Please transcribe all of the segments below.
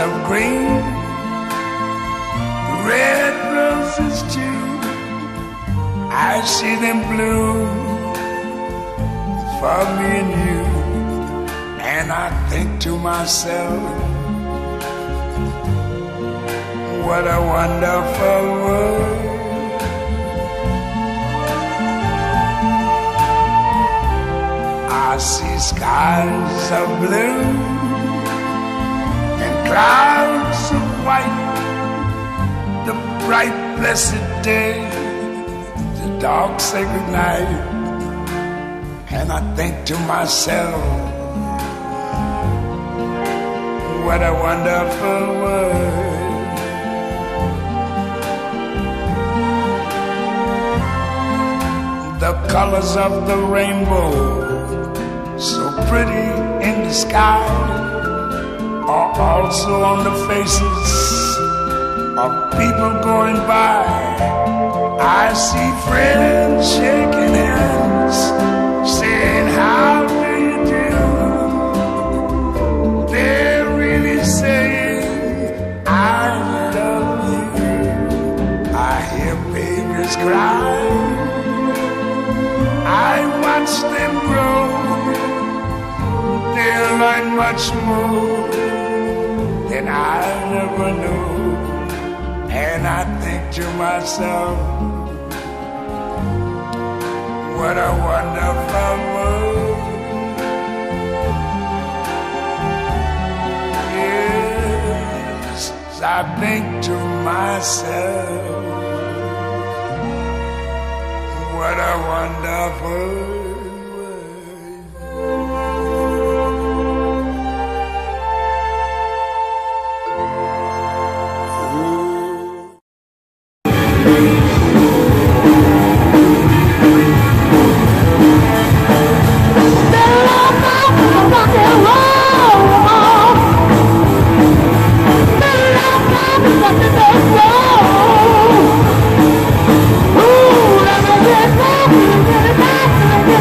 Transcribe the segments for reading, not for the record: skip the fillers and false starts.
of green, red roses too. I see them bloom for me and you, and I think to myself, what a wonderful world. I see skies of blue and clouds of white, the bright blessed day, the dark sacred night, and I think to myself, what a wonderful world. The colors of the rainbow, so pretty in the sky, are also on the faces of people going by. I see friends shaking hands, saying, how do you do? They're really saying, I love you. I hear babies cry, I watch them grow. They'll learn much more than I ever knew. And I think to myself, what a wonderful world. Yes, I think to myself, what a wonderful world. Ooh,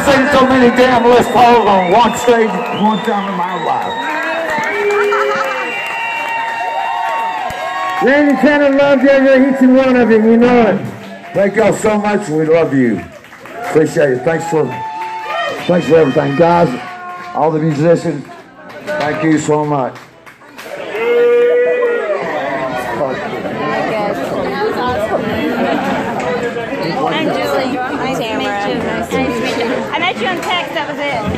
seen so many damn Les Pauls on one stage one time in my life. Randy Tanner loves each and one of you, you know it. Thank y'all so much, we love you. Appreciate it. Thanks for everything, guys. All the musicians, thank you so much. I'm Julie. Nice to meet you. Nice to meet you. I met you on text, that was it.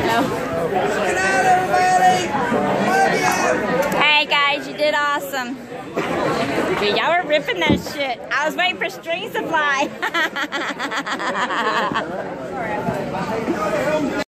Hey guys, you did awesome. Dude, y'all were ripping that shit. I was waiting for string supply.